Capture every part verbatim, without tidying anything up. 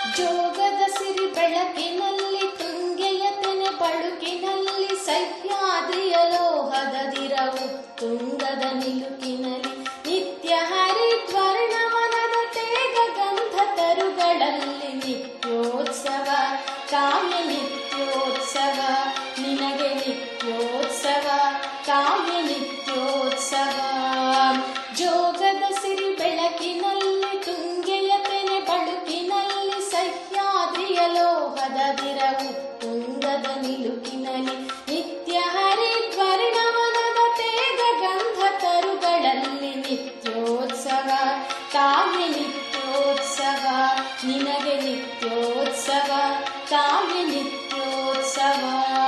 ಜೋಗದ ಸಿರಿ ಬೆಳಕಿನಲ್ಲಿ ತುಂಗೆಯ ತೆನೆ ಬಳುಕಿನಲ್ಲಿ ಸಹ್ಯಾದ್ರಿಯ ಲೋಹದ ದಿರವು ತುಂಗದ ನಿಲುಕಿನಲ್ಲಿ ನಿತ್ಯ ಹರಿದ್ವರ್ಣವನದ ತೇಗ ಗಂಧ ತರುಗಳಲ್ಲಿ ನಿತ್ಯೋತ್ಸವ ಕಾವ್ಯ ನಿತ್ಯೋತ್ಸವ ನಿನಗೆ ನಿತ್ಯೋತ್ಸವ ಕಾವ್ಯ ನಿತ್ಯೋತ್ಸವ. ಜೋಗದ ಸಿರಿ ಬೆಳಕಿನಲ್ಲಿ ತುಂಗೆಯ ತೆನೆ ಬಳುಕಿನಲ್ಲಿ ಸಹ್ಯಾದ್ರಿಯ ಲೋಹದ ದಿರವು ತುಂಗದ ನಿಲುಕಿನಲ್ಲಿ ನಿತ್ಯ ಹರಿದ್ವರ್ಣವನದ ತೇಗ ಗಂಧ ತರುಗಳಲ್ಲಿ ನಿತ್ಯೋತ್ಸವ ಕಾವ್ಯ ನಿತ್ಯೋತ್ಸವ ನಿನಗೆ ನಿತ್ಯೋತ್ಸವ ಕಾವ್ಯ ನಿತ್ಯೋತ್ಸವ.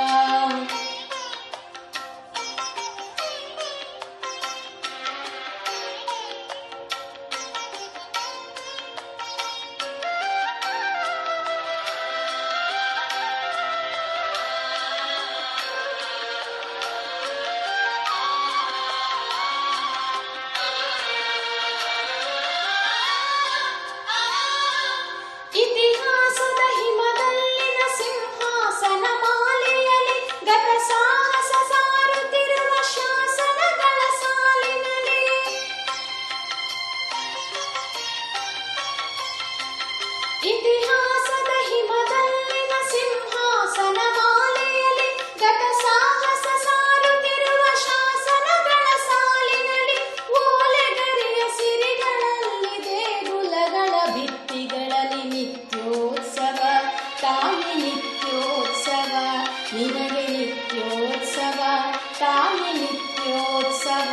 ಇತಿಹಾಸದ ಹಿಮದಲ್ಲಿನ ಸಿಂಹಾಸನ ಮಾಲೆಯಲ್ಲಿ ಗತ ಸಾಹಸ ಸಾರುತ್ತಿರುವ ಶಾಸನಗಳ ಸಾಲಿನಲ್ಲಿ ಇತಿಹಾಸದ ಹಿಮದಲ್ಲಿನ ಸಿಂಹಾಸನ ಮಾಲೆಯಲ್ಲಿ ಗತ ಸಾಹಸ ಸಾರುತ್ತಿರುವ ಶಾಸನಗಳ ಸಾಲಿನಲ್ಲಿ ಓಲೆಗರಿಯ ಸಿರಿಗಳಲ್ಲಿ ದೇಗುಲಗಳ ಭಿತ್ತಿಗಳಲ್ಲಿ ನಿತ್ಯೋತ್ಸವ ಕಾವ್ಯ ನಿತ್ಯೋತ್ಸವ ನಿನಗೆ ನಿತ್ಯೋತ್ಸವ ಕಾವ್ಯ ನಿತ್ಯೋತ್ಸವ.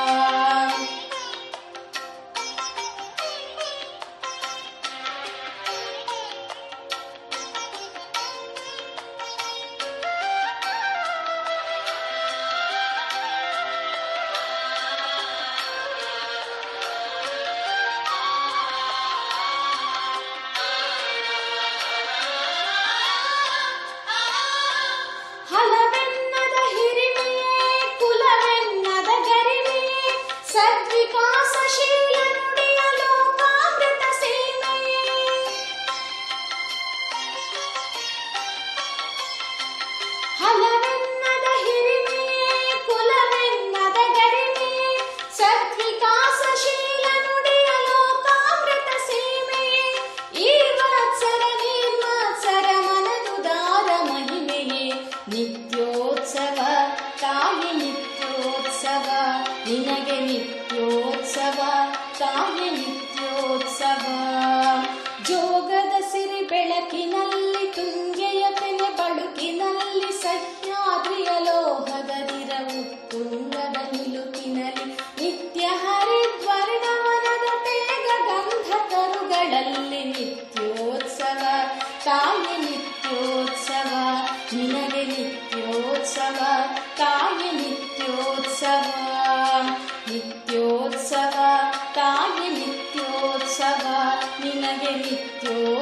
ಹಲವೆನ್ನದ ಹಿರಿಮೆಯೇ ಕುಲವೆನ್ನದ ಗರಿಮೆಯೇ ಸದ್ವಿಕಾಸಶೀಲ ನುಡಿಯ ಲೋಕಾಮೃತ ಸೀಮೆಯೇ ಹಲವೆನ್ನದ ಹಿರಿಮೆಯೇ ಕುಲವೆನ್ನದ ಗರಿಮೆಯೇ ಸದ್ವಿಕಾಸಶೀಲ ನುಡಿಯ ಲೋಕಾಮೃತ ಸೀಮೆಯೇ ಈ ವತ್ಸರ ನಿರ್ಮತ್ಸರ ಮನದುದಾರ ಮಹಿಮೆಯೇ ನಿತ್ಯೋತ್ಸವ ಕಾವ್ಯ ನಿತ್ಯೋತ್ಸವ ನಿನಗೆ ನಿತ್ಯೋತ್ಸವ ಕಾವ್ಯ ನಿತ್ಯೋತ್ಸವ. ಜೋಗದ ಸಿರಿ ಬೆಳಕಿನಲ್ಲಿ ತುಂಗೆಯ ತೆನೆ ಬಳುಕಿನಲ್ಲಿ ಸಹ್ಯಾದ್ರಿಯ ಲೋಹದ ದಿರವು ತುಂಗದ ನಿಲುಕಿನಲ್ಲಿ ನಿತ್ಯ ಹರಿದ್ವರ್ಣವನದ ತೇಗ ಗಂಧ ತರುಗಳಲ್ಲಿ ನಿತ್ಯೋತ್ಸವ ಕಾವ್ಯ ನಿತ್ಯೋತ್ಸವ ನಿನಗೆ ನಿತ್ಯೋತ್ಸವ ಕಾವ್ಯ ನಿತ್ಯೋತ್ಸವ ನಿತ್ಯೋತ್ಸವ ಕಾವ್ಯ ನಿತ್ಯೋತ್ಸವ ನಿನಗೆ ನಿತ್ಯೋತ್ಸವ